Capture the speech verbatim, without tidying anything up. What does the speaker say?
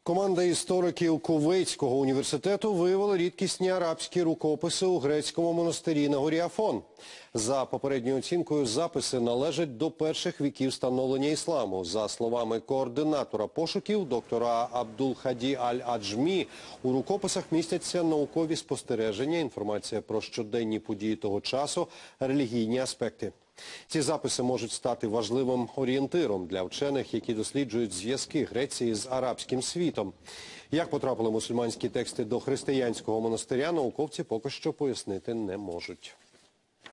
Команда істориків Кувейтського університету виявила рідкісні арабські рукописи у грецькому монастирі на горі Афон. За попередньою оцінкою, записи належать до перших віків становлення ісламу. За словами координатора пошуків, доктора Абдул-Хаді Аль-Аджмі, у рукописах містяться наукові спостереження, інформація про щоденні події того часу, релігійні аспекти. Ці записи можуть стати важливим орієнтиром для вчених, які досліджують зв'язки Греції з арабським світом. Як потрапили мусульманські тексти до християнського монастиря, науковці поки що пояснити не можуть.